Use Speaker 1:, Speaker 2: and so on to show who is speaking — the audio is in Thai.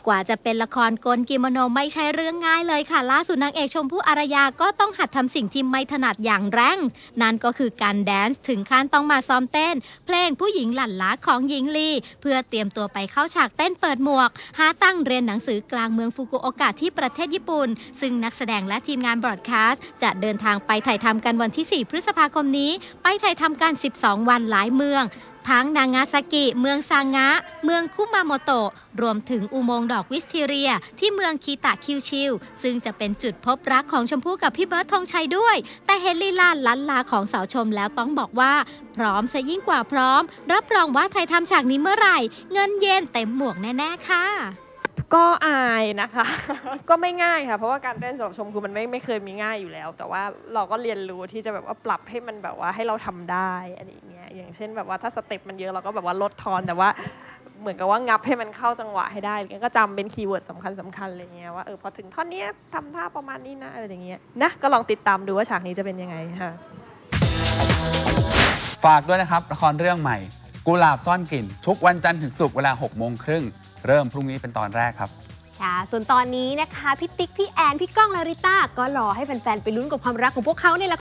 Speaker 1: กว่าจะเป็นละครกลกิโมโนไม่ใช่เรื่องง่ายเลยค่ะล่าสุดนางเอกชมพู่อารยาก็ต้องหัดทำสิ่งที่ไม่ถนัดอย่างแรงนั่นก็คือการแดนซ์ถึงขั้นต้องมาซ้อมเต้นเพลงผู้หญิงหลั่นล้าของหญิงลีเพื่อเตรียมตัวไปเข้าฉากเต้นเปิดหมวกหาตั้งเรียนหนังสือกลางเมืองฟุกุโอกะที่ประเทศญี่ปุ่นซึ่งนักแสดงและทีมงานบรอดคาสต์จะเดินทางไปถ่ายทำกันวันที่ 4 พฤษภาคมนี้ไปถ่ายทำกัน 12 วันหลายเมืองทั้งนางาซากิเมืองซางะเมืองคุมาโมโตะรวมถึงอุโมงค์ดอกวิสเทเรียที่เมืองคีตะคิวชิวซึ่งจะเป็นจุดพบรักของชมพู่กับพี่เบิร์ดธงชัยด้วยแต่เห็นลีลาล้านลาของสาวชมแล้วต้องบอกว่าพร้อมซะยิ่งกว่าพร้อมรับรองว่าถ่ายทำฉากนี้เมื่อไหร่เงินเย็นเต็มหมวกแน่ๆค่ะ
Speaker 2: ก็อายนะคะ ก็ไม่ง่ายค่ะเพราะว่าการเต้นสำหรับชมคือมันไม่เคยมีง่ายอยู่แล้วแต่ว่าเราก็เรียนรู้ที่จะแบบว่าปรับให้มันแบบว่าให้เราทำได้อะไรอย่างเงี้ยอย่างเช่นแบบว่าถ้าสเต็ปมันเยอะเราก็แบบว่าลดทอนแต่ว่าเหมือนกับว่างับให้มันเข้าจังหวะให้ได้ก็จำเป็นคีย์เวิร์ดสำคัญอะไรเงี้ยว่าพอถึงท่อนนี้ทำท่าประมาณนี้นะอะไรอย่างเงี้ยนะก็ลองติดตามดูว่าฉากนี้จะเป็นยังไงค่ะ
Speaker 3: ฝากด้วยนะครับละครเรื่องใหม่กุหลาบซ่อนกลิ่นทุกวันจันทร์ถึงศุกร์เวลา 18:30 น.เริ่มพรุ่งนี้เป็นตอนแรกครับ
Speaker 4: ค่ะส่วนตอนนี้นะคะพี่ติ๊กพี่แอนพี่ก้องลาริต้าก็รอให้แฟนๆไปลุ้นกับความรักของพวกเขาในละ